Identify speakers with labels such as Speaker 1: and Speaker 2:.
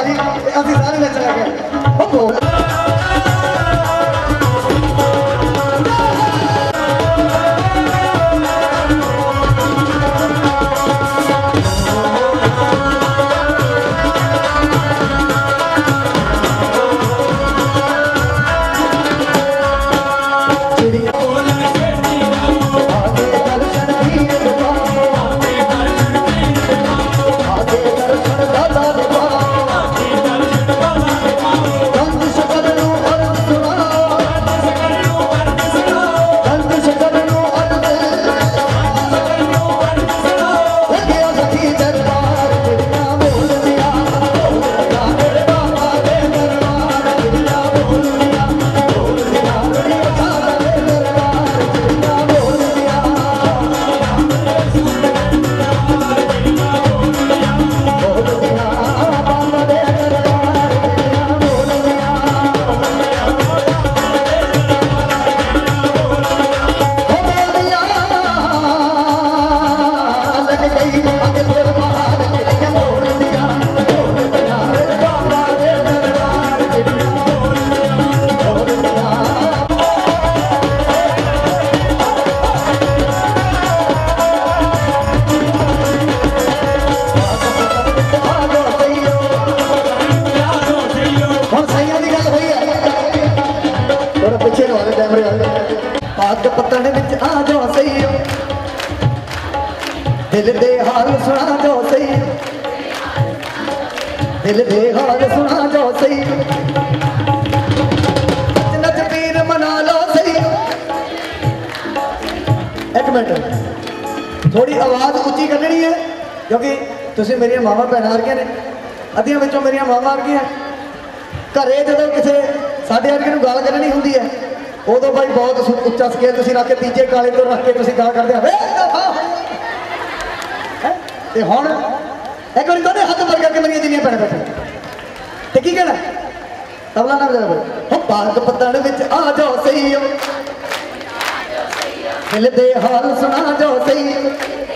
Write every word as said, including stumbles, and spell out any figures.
Speaker 1: भाजी अभी सारे नचन लगे। दिल दे हाल सुना जो सही, दिल दे हाल सुना जो सही, नच पीर मना लो सही। एक मिनट थोड़ी आवाज उच्ची करनी है क्योंकि तुसीं मेरिया मावां भैणां वर्गियां ने, अद्धियां विचों मेरिया मावां वर्गियां। घरे जो किसी साडे वर्गे नूं गाल करनी हुंदी है उदों भाई बहुत उच्चा स्केल तुसीं रख के तीजे काले तो रख के तुसीं गाल करदे ते हुण एक बार दोनों हाथ ऊपर करके मेरी जिन्नियां भैणां बैठे ते की कहना तबला ना बजा हो बाग पत्तण विच आ जाओ सही, दिल दे हाल सुना जाओ सही।